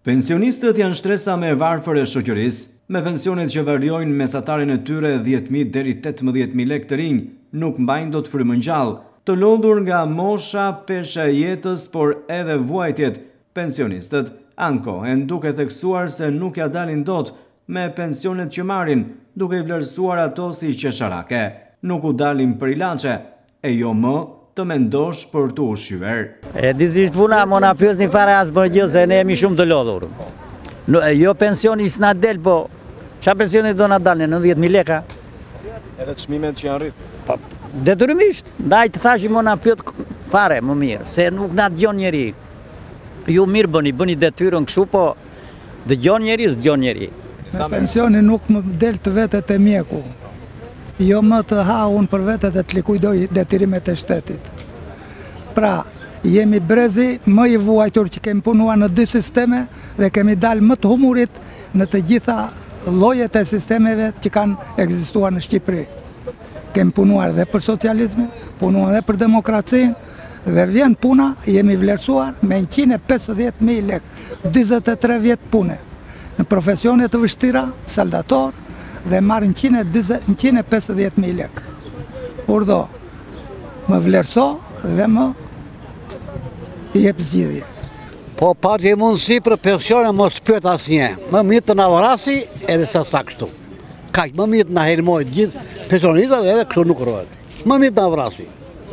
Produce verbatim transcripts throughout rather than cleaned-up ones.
Pensionistët janë shtresa më e varfër e shoqërisë, me pensionet që variojnë mesataren e tyre dhjetë mijë deri tetëmbëdhjetë mijë lekë të rinj, nuk mbajnë dot frymën gjallë, të lodhur nga mosha, pesha e jetës, por edhe vuajtjet. Pensionistët ankohen duke theksuar se nuk ja dalin dot me pensionet që marrin, duke i vlerësuar ato si qesharake. Nuk u dalin për ilaçe, e jo më të mendosh për të ushqyer. E dizisht puna, mo na pyes një fare as për gjë, se ne jemi shumë të lodhur. Jo pensioni s'na del, po qa pensioni do na dalin, nëntëdhjetë mijë leka? Edhe çmimet që janë rritur. Detyrimisht, ndaj të thashim mo na pyet fare më mirë, se nuk na dëgjon njeri. Ju mirë bëni, bëni detyrën kështu, po dëgjon njeri, s'dëgjon njeri. Pensioni nuk më del të vetet e mjeku. Jo më të ha unë për vetet e të likujdoj detyrimet e shtetit. Pra, jemi brezi më i vuajtur që kemi punua në dy sisteme dhe kemi dalë më të humurit në të gjitha llojet e sistemeve që kanë ekzistuar në Shqipëri. Kemi punuar dhe për socializmin, punuar dhe për demokracinë, dhe vjen puna, jemi vlerësuar me njëqind e pesëdhjetë mijë lekë, dyzet e tre vjet pune. Në profesione të vështira, saldator, dhe marrë njëqind e pesëdhjetë mijë lekë. Urdo, më vlerëso dhe më i jep zgjidhje. Po pati mundësi për pensione mos pyet asnjë. Më mirë të na vrasi edhe sa sa kështu. Kaq më mirë të na helmoj gjithë pensionistët edhe kështu nuk rrohet. Më mirë të na vrasi.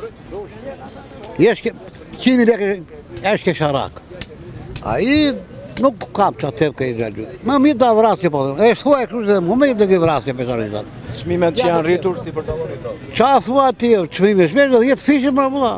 Jesh qind mijë lekë është kesharak. Ai nuk kam që atë ke i gjelë. Më mirë të vrasje, po. E shtua e kërështë dhe më mirë të vrasje pensionistat. Çmimet që janë rritur si për të vëritur. Qa thua ti, çmimet, shmesh dhe dhjetë fishë më mëdha.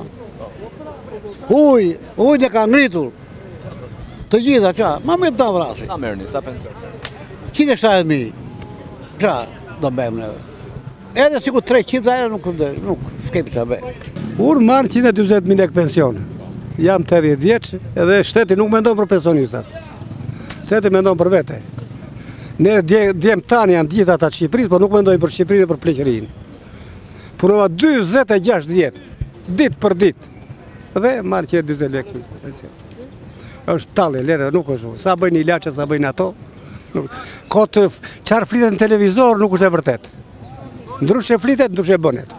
Uj, uj dhe ka ngritur. Të gjitha, qa, më mirë të vrasje. Sa merrni, sa pension? qind e shtatëdhjetë mijë. Qa, do bëjmë neve. Edhe si ku treqind e nuk nuk s'kepi qa bëjmë. Unë marë qind e dyzet mijë lekë pension. Jam tetëdhjetë vjeç edhe shteti nuk mendon për pensionistat. Shteti mendon për vete. Ne djem tanë janë gjitha ata të Shqipërisë, por nuk mendojnë për Shqipërinë e për pleqërinë. Punova dyzet e gjashtë vjet, ditë për ditë. Dhe marr që dyzet lekë pension. Është tallë lere, nuk është. Sa bëjnë ilaçe, sa bëjnë ato. Kot çfarë flitet në televizor nuk është e vërtet. Ndryshe flitet, ndryshe bënet.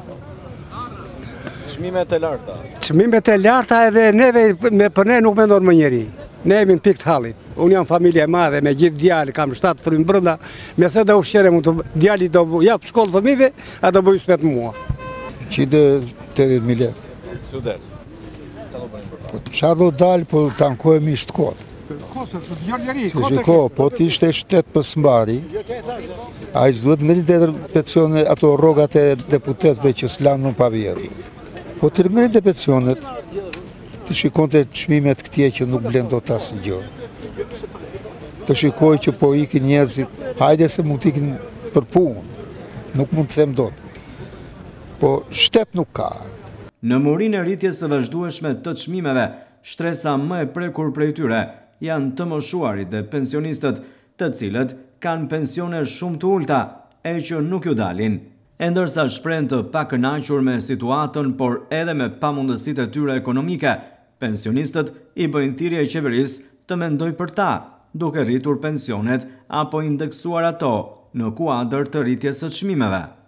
Çmimet e larta. Çmimet e larta edhe neve me për ne nuk mendon më njeri. Ne jemi në pikë të hallit. Unë jam familje e madhe me gjithë djalë, kam shtatë frymë brenda, me se do ushqere mund të djali do jap shkollë fëmijëve, a do bëj spet mua. qind e tetëdhjetë mijë lekë. Su del. Po çfarë do dal, po tankohemi shtkot. Kostë, të dëgjon njeri. Si shiko, po ti ishte shtet për smbari, ai s'duhet ngritet pensione ato rrogat e deputetëve që s'lanë më pa vjetë. Po të ngritet pensionet, të shikonte çmimet këtje që nuk blen dot asgjë. Të shikoj që po ikin njerëzit, hajde se mund t'ikin për punë, nuk mund të them dot. Po shtet nuk ka. Në murinë e rritjes së vazhdueshme të çmimeve, shtresa më e prekur prej tyre janë të moshuarit dhe pensionistët, të cilët kanë pensione shumë të ulta e që nuk ju dalin. E ndërsa shprehen të pakënaqur me situatën, por edhe me pamundësitë e tyre ekonomike, pensionistët i bëjnë thirrje qeverisë të mendojë për ta, duke rritur pensionet apo indeksuar ato në kuadër të rritjes së çmimeve.